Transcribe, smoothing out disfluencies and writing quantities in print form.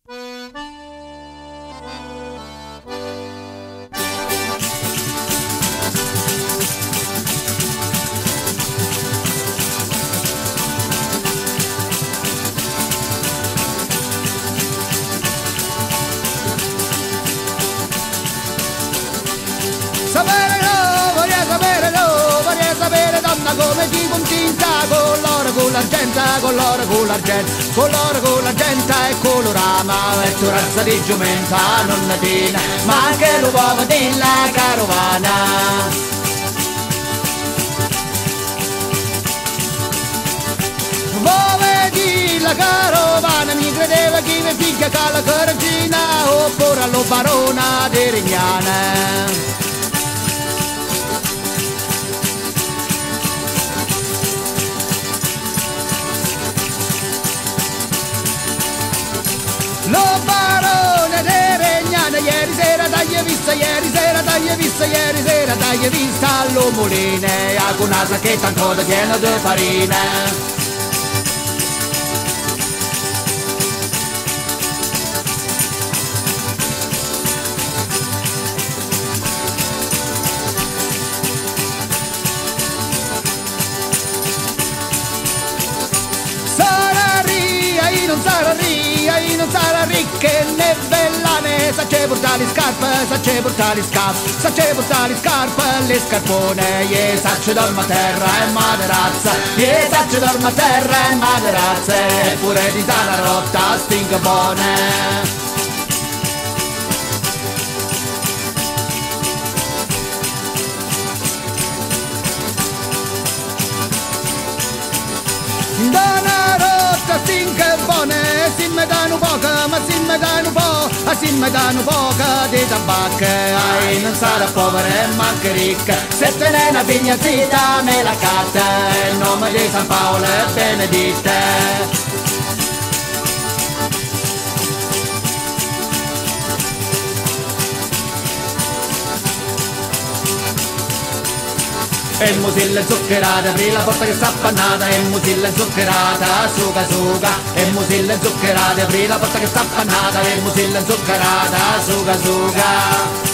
Vorrei sapere donna come ti puntinta con l'oro, con l'argento, con l'oro, con l'argento, con l'oro, con l'argento e con l'orama e tu razza di giumenta nonnatina, ma anche l'uovo della carovana. Vedi la carovana, mi credeva che mi figlia con la coragina oppure allo barona di Rignana. Lo barone de Regnana, ieri sera t'hai vista, ieri sera t'hai vista, ieri sera t'hai vista all'omuline, con una sacchetta ancora piena di farina. Non sarà ricca né bella né sace portare scarpe, sace portare scarpe, sace portare scarpe, le scarpone, ye sace dorma terra e maderazza, ye sace dorma terra e maderazza, pure di tana rotta stinga buone. Stinche buone, si me danno poca, ma si me danno po', si me danno poca di tabacco, ai non sarà povera e manca ricca, se te ne una pignazita me la catta, il nome di San Paolo è Benedetta. E il musilla zuccherata, apri la porta che sta appannata, e il musilla zuccherata, suga suga, e il musilla zuccherata, apri la porta che sta appannata, e il musilla zuccherata, suga suga.